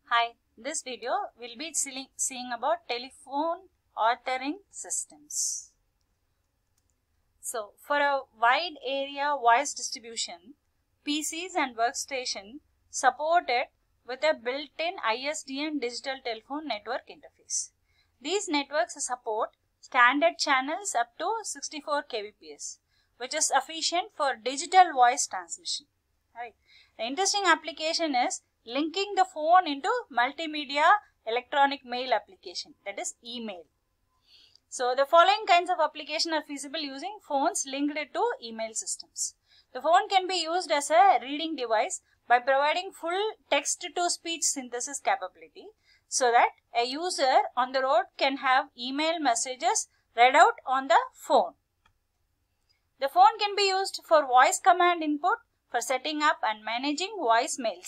Hi, this video will be seeing about telephone authoring systems. So, for a wide area voice distribution, PCs and workstation supported with a built-in ISDN digital telephone network interface. These networks support standard channels up to 64 kbps, which is sufficient for digital voice transmission. Right. The interesting application is linking the phone into multimedia electronic mail application, that is email. So the following kinds of application are feasible using phones linked to email systems. The phone can be used as a reading device by providing full text to speech synthesis capability so that a user on the road can have email messages read out on the phone. The phone can be used for voice command input for setting up and managing voicemail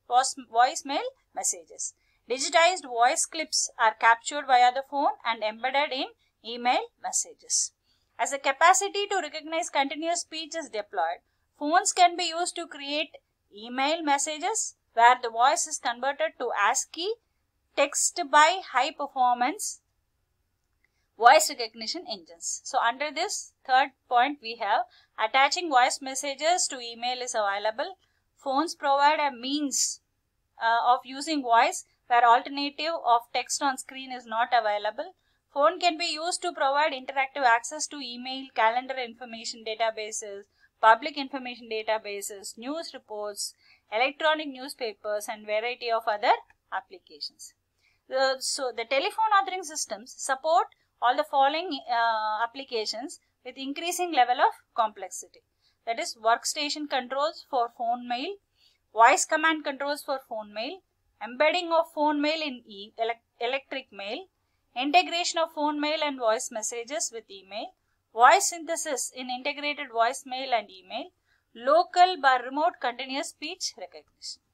messages. Digitized voice clips are captured via the phone and embedded in email messages. As the capacity to recognize continuous speech is deployed, phones can be used to create email messages where the voice is converted to ASCII text by high performance voice recognition engines. So under this third point we have attaching voice messages to email is available. Phones provide a means of using voice where alternative of text on screen is not available. Phone can be used to provide interactive access to email, calendar information databases, public information databases, news reports, electronic newspapers and variety of other applications. So the telephone authoring systems support all the following applications with increasing level of complexity. That is workstation controls for phone mail, voice command controls for phone mail, embedding of phone mail in electric mail, integration of phone mail and voice messages with email, voice synthesis in integrated voice mail and email, local by remote continuous speech recognition.